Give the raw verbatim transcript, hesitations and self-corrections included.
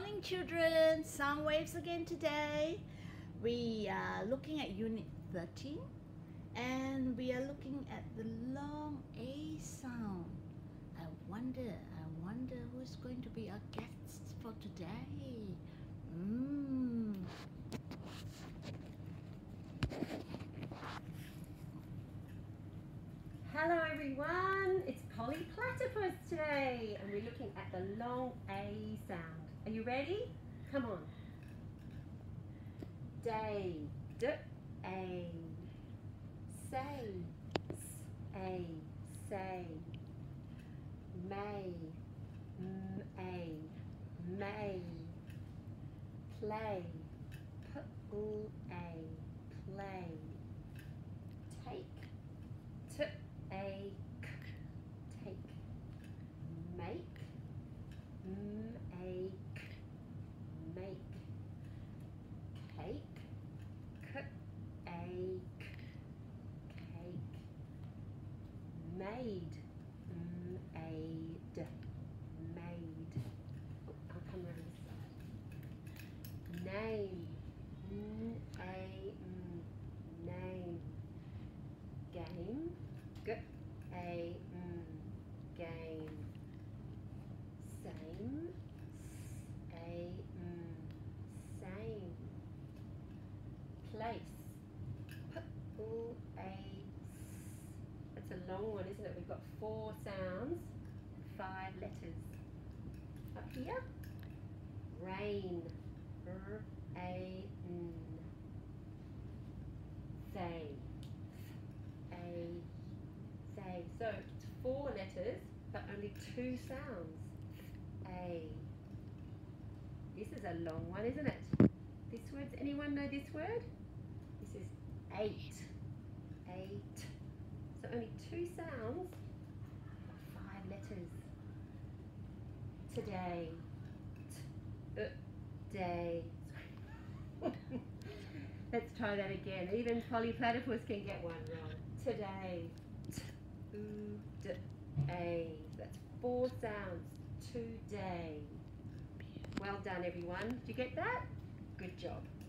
morning, children. Sound waves again today. We are looking at unit thirteen and we are looking at the long A sound. I wonder, I wonder who's going to be our guests for today. Mm. Hello everyone, it's Polly Platypus today and we're looking at the long A sound. Are you ready? Come on. Day, d, a. Say, s, a, say. May, m, a, may. Play, p, l, a, play. Take, t, a, k, take. Make, m, a, k, make. Cake, k, a, k, cake. Made, m, a, d, made. Oh, I'll come around this side. Name, n, a, m, name. Game, g, a, m, game. Same, s, a, m, same. Place, p, l, a, s. That's a long one, isn't it? We've got four sounds, five letters. Up here, rain, r, a, n. Say, a, say. So it's four letters, but only two sounds. A. This is a long one, isn't it? This word, anyone know this word? This is eight. Eight. So only two sounds, but five letters. Today. T, uh, day. Let's try that again. Even Polly Platypus can get one wrong. Today. T, oo, d, a. That's four sounds. Today. Well done, everyone. Did you get that? Good job.